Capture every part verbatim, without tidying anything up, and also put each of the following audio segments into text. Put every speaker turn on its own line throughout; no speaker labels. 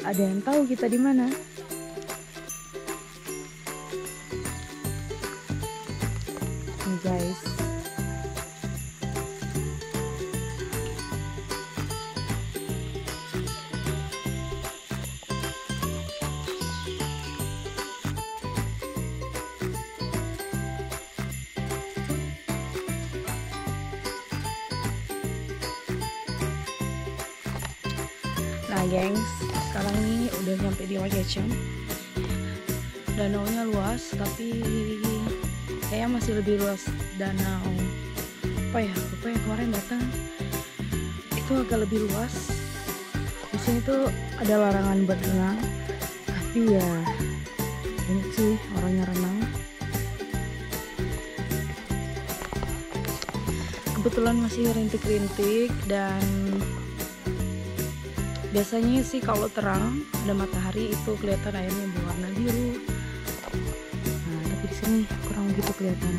ada yang tahu kita di mana. Nih guys. Nah gengs, sekarang ini udah nyampe di Lake Ecem. Danaunya luas, tapi kayaknya masih lebih luas danau apa ya, lupa yang kemarin datang itu agak lebih luas. Di sini tuh ada larangan berenang, tapi ya banyak sih orangnya renang. Kebetulan masih rintik-rintik dan biasanya sih kalau terang ada matahari itu kelihatan airnya berwarna biru. Nah, tapi di sini kurang begitu kelihatan.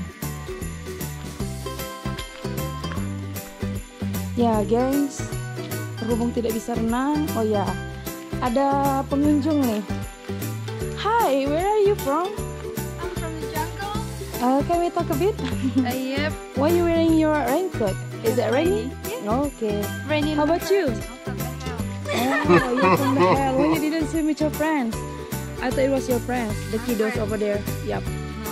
Ya, guys, berhubung tidak bisa renang. Oh ya, ada pengunjung nih. Hi, where are you from?
I'm from the jungle.
Uh, can we talk a bit?
Uh, yep.
Why are you wearing your raincoat? Is it rainy?
Yeah.
Okay.
Rainy.
How about you? Oh, you're from the hell. Why you didn't swim with your friends? I thought it was your friends, the kiddos over there. Yup.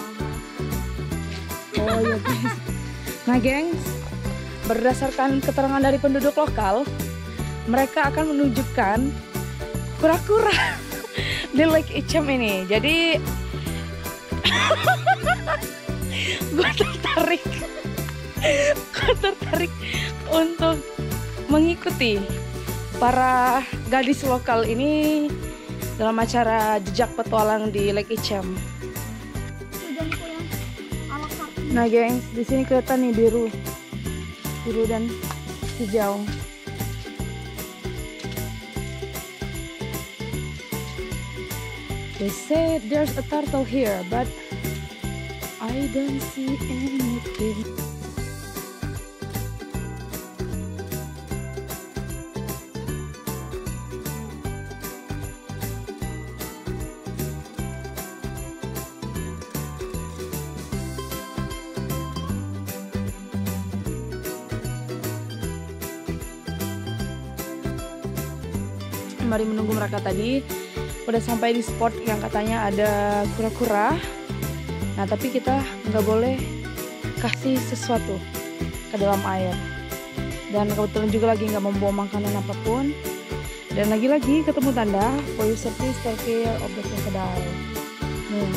Oh ya guys. Nah gengs, berdasarkan keterangan dari penduduk lokal, mereka akan menunjukkan kura-kura di Lake Ecem ini. Jadi gue tertarik, gue tertarik untuk mengikuti para gadis lokal ini dalam acara jejak petualang di Lake Ecem. Nah, gengs, di sini kelihatan nih biru, biru dan hijau. They said there's a turtle here, but I don't see anything. Mari menunggu mereka tadi udah sampai di spot yang katanya ada kura-kura. Nah tapi kita nggak boleh kasih sesuatu ke dalam air, dan kebetulan juga lagi nggak membawa makanan apapun. Dan lagi-lagi ketemu tanda for your safety, take care of the crocodile. Nih.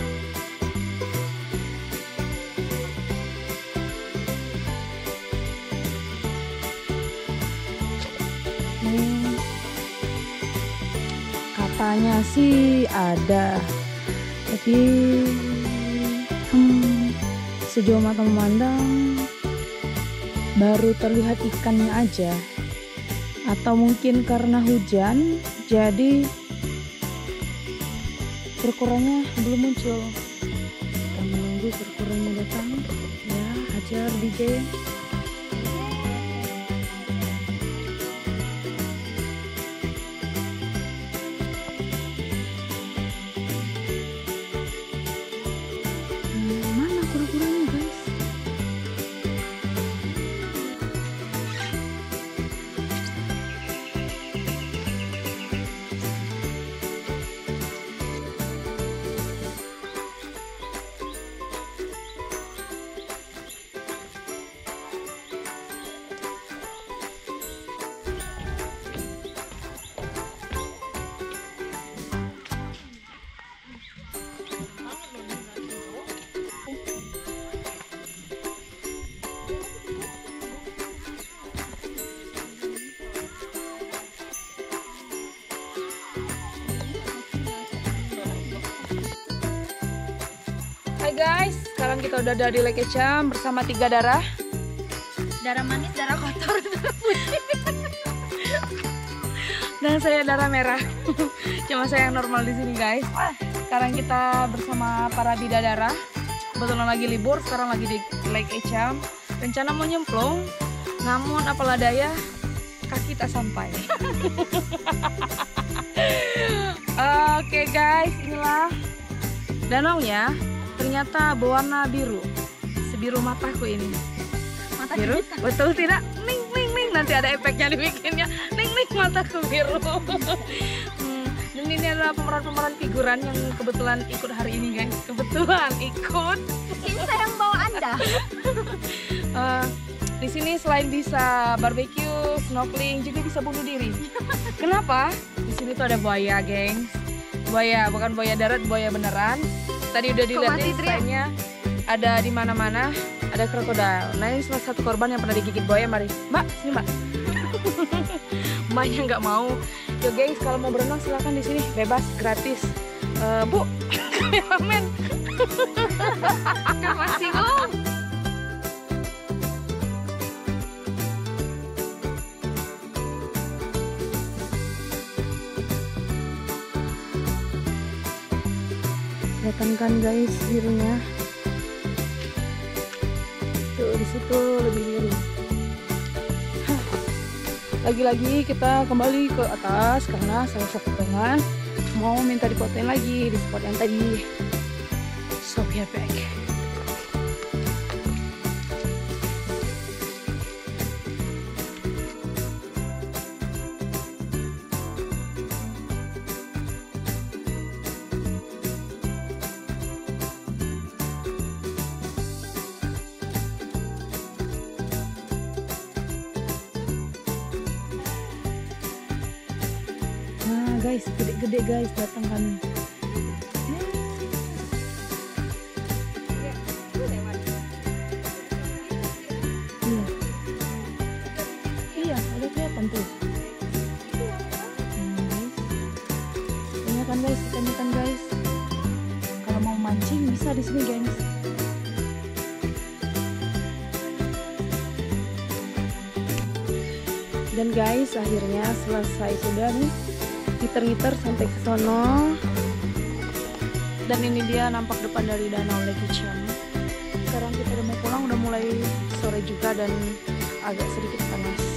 Nih. Katanya sih ada, tapi hmm, sejauh mata memandang baru terlihat ikannya aja, atau mungkin karena hujan jadi kura-kuranya belum muncul. Kita menunggu kura-kuranya datang. Ya, hajar D J. Hai guys, sekarang kita udah ada di Lake Ecem bersama tiga darah.
Darah manis, darah kotor, darah putih.
Dan saya darah merah. Cuma saya yang normal di sini guys. Sekarang kita bersama para bidadara. Kebetulan lagi libur, sekarang lagi di Lake Ecem. Rencana mau nyemplung, namun apalah daya, kaki tak sampai. Oke guys, inilah danaunya. Ternyata berwarna biru, sebiru mataku ini.
Mata
Biru,
kita.
betul tidak? Ning ning ning, nanti ada efeknya dibikinnya. Ning ning, mataku biru. Hmm, dan ini adalah pemeran-pemeran figuran yang kebetulan ikut hari ini guys. Kebetulan ikut.
Ini saya yang bawa Anda.
Eh, di sini selain bisa barbecue, snorkeling, juga bisa bunuh diri. Kenapa? Di sini tuh ada buaya, gengs. Buaya, bukan buaya darat, buaya beneran. Tadi udah dilihat nih, selainnya ada di mana-mana, ada krokodil. Nah ini salah satu korban yang pernah digigit buaya. Mari, Mbak, sini Mbak. Mbaknya nggak mau. Yo gengs, kalau mau berenang silakan di sini, bebas, gratis. Eh, Bu, kameramen.
Masih ngomong.
Kelihatan kan guys birunya. Tuh di situ lebih biru. Hah. Lagi-lagi kita kembali ke atas karena salah satu teman mau minta difotoin lagi di spot yang tadi. So we are back. Nah guys, gede-gede guys datang kami. Iya, iya, ada kelihatan tuh. Nah, guys, ini kan guys, ikan ikan guys. Kalau mau mancing bisa di sini guys. Dan guys, akhirnya selesai sudah nih. Ngiter-ngiter sampai ke sono. Dan ini dia nampak depan dari danau Lake Cham. Sekarang kita udah mau pulang, udah mulai sore juga dan agak sedikit panas.